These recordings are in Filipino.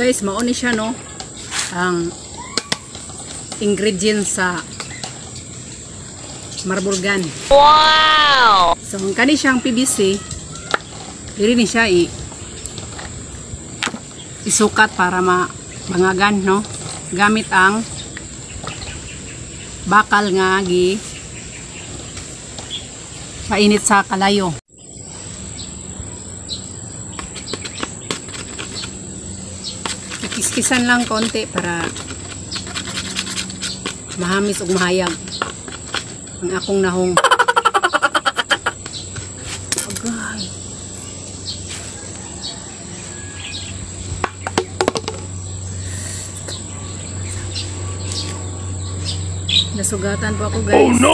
guys, mauni siya no. Ang ingredients sa Marblegun. Wow! So, ang kani siyang PVC, dili ni siya isukat para mabangagan no. Gamit ang bakal nga painit sa kalayo. Kiskisan lang konti para mahamis ug mahayag ang akong nahong. Agay. Nasugatan po ako guys. Oh no!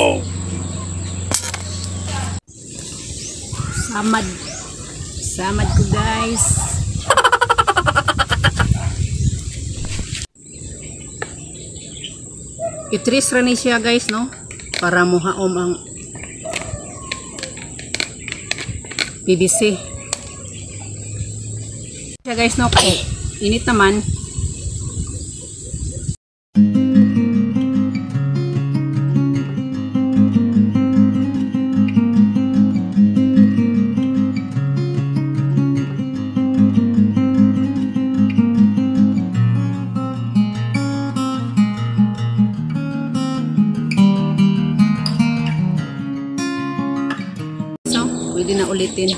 Samad ko guys. Itris ra ni siya guys no para muhaom ang PVC. Siya guys no kay init naman. Pwede na ulitin.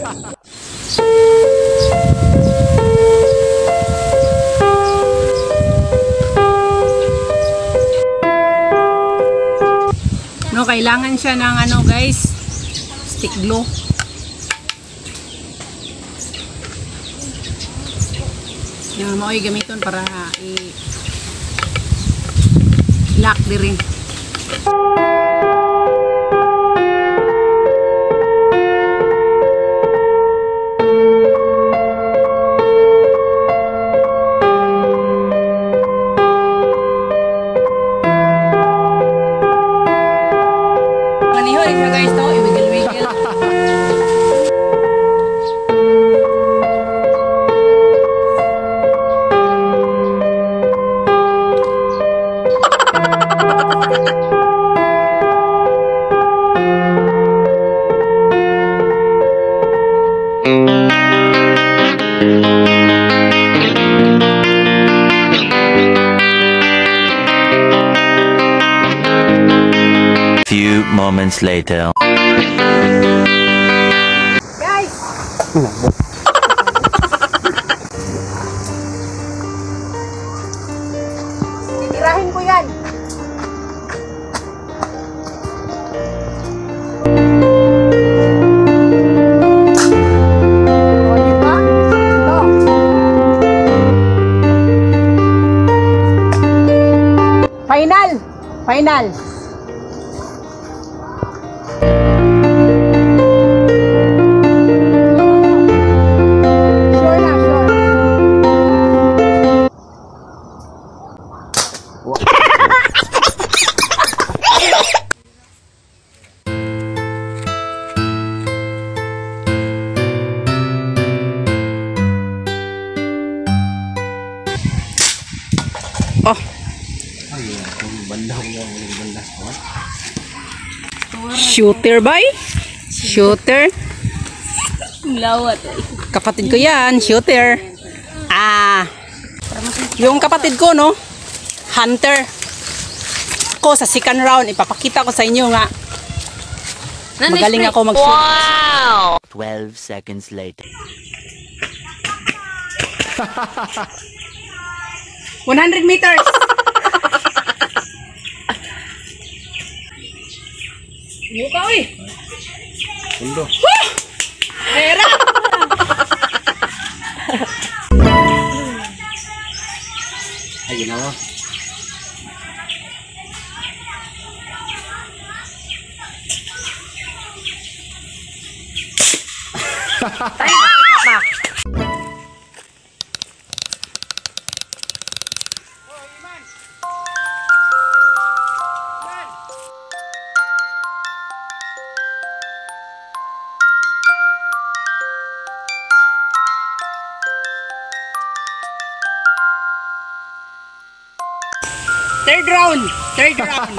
No, kailangan siya ng ano guys, stick glue. Yung mao'y gamiton para i-lock di rin. Guys, to iwigil-wigil. Few moments later. Guys! Titirahin ko yan. O, diba? Ito. Final! Final! Oh. Shooter boy? Shooter? Lawat. Kapatid ko yan, shooter. Yung kapatid ko no, hunter. Ako sa second round, ipapakita ko sa inyo nga. Magaling ako mag-shoot. Wow! 12 seconds later. 100 meters. Buka oy. Undo. Pera. Ay, ginawa. Third round. Third round.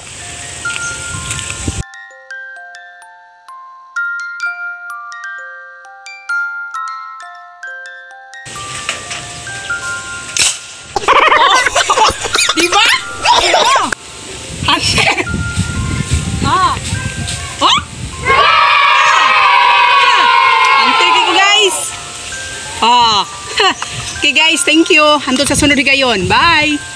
Diba? Oh! Hunter! Ah! Oh! Hunter kayo guys! Ah! Okay guys, thank you. Hantod sa sunod gayon. Bye!